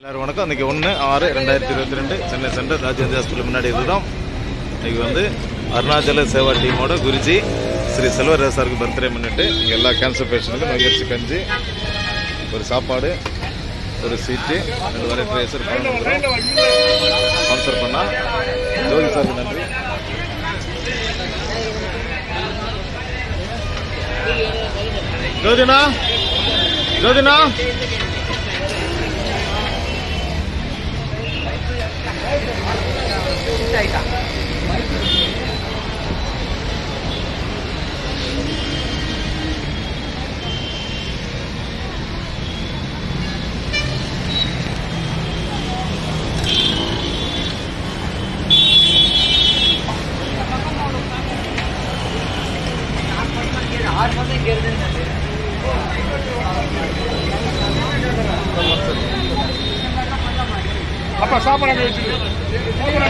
எல்லாரும் வணக்கம். இன்றைக்கி 1/6/2022 சென்னை சென்ட்ரல் ராஜேந்திர ஹாஸ்பிட்டல் முன்னாடி இருந்தோம். இன்றைக்கி வந்து அருணாச்சல சேவா டீமோட குருஜி ஸ்ரீ செல்வராஜ் சாருக்கு பர்த்டே முன்னிட்டு இங்கே எல்லா கேன்சர் பேஷண்ட்டுக்கும் நொய்யரிசி கஞ்சி, ஒரு சாப்பாடு, ஒரு சீட்டு, 2 வரை ட்ரேசர் பணம் ஸ்பான்சர் பண்ணால் ஜோதி சாருக்கு நன்றி. ஜோதினா ஜோதினா அப்பா சாப்பாடு வச்சுட்டு